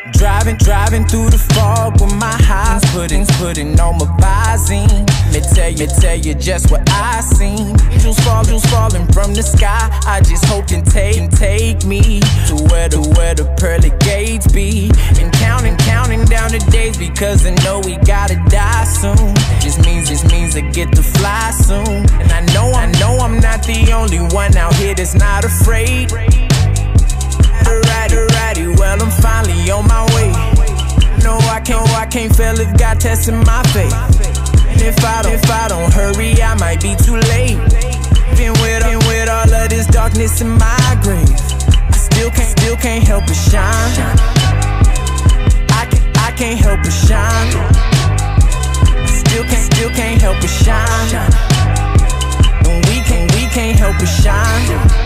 Driving through the fog with my highs, putting on my Visine. Me tell you just what I seen. Angels falling from the sky. I just hope and take me to where the pearly gates be. And counting down the days because I know we gotta die soon. Just means I get to fly soon. And I know I'm not the only one out here that's not afraid. Alrighty, well I'm finally on my way. No, I can't fail if God testing my faith. And if I don't hurry, I might be too late. Been with all of this darkness in my grave, I still can't help but shine. I can't help but shine. Still can't help but shine. And we can't help but shine.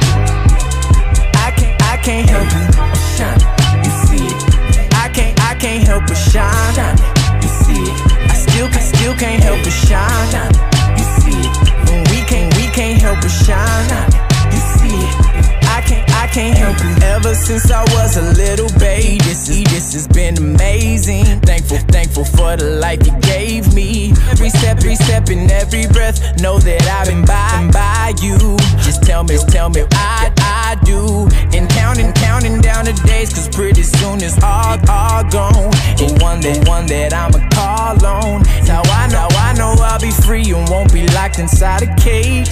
I can't help but shine. You see it. I can't help but shine. You see it. I still can't help but shine. You see it. And we can't help but shine. You see it. I can't help it. Ever since I was a little baby, this has been amazing. Thankful for the life you gave me. Every step and every breath, know that I've been by you. Just tell me I do. And counting down the days, cause pretty soon it's all gone. The one that I'ma call on. Now I know I'll be free and won't be locked inside a cage.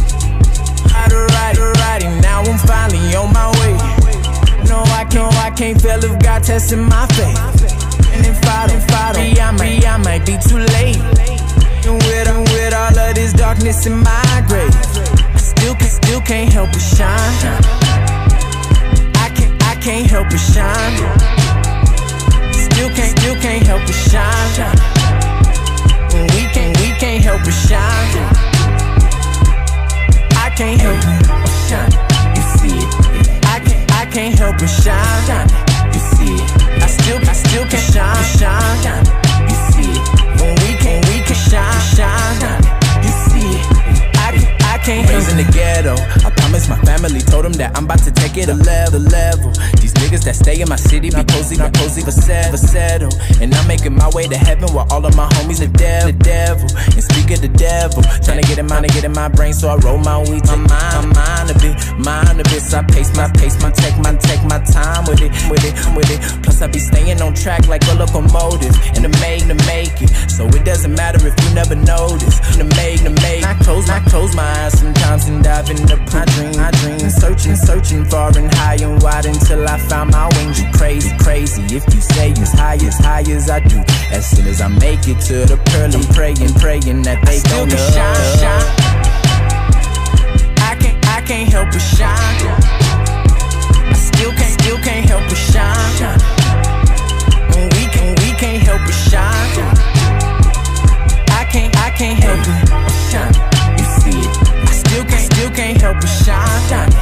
Alrighty, now I'm finally on my way. No, I can't fail if God testing my faith. And if I don't, I might be too late. And with all of this darkness in my grave, I still can't help but shine. I can't help but shine. Still can't help but shine. And we can't help but shine. I can't help but shine. You see it. I can't help but shine. You see it. I still can't shine. You see it. When we can shine. You see it. I can't help. Raised in the ghetto, I promised my family, told them that I'm about to take it a level. These niggas that stay in my city be cozy for settle. And I'm making my way to heaven while all of my homies are the devil. And speak of the devil, trying to get in my brain, so I roll my weed to my mind a bit. So I pace my take my time with it. Plus I be staying on track like a locomotive, and to make it. So it doesn't matter if you never notice. To make. I close my eyes sometimes and dive into my dream. Searching far and high and wide until I found my wings. You crazy. If you say as high as I do, as soon as I make it to the pearl, I'm praying that they gon' shine. I can't help but shine. I still can't help but shine. And we can't help but shine. I can't help but shine. You see it. I still can't help but shine.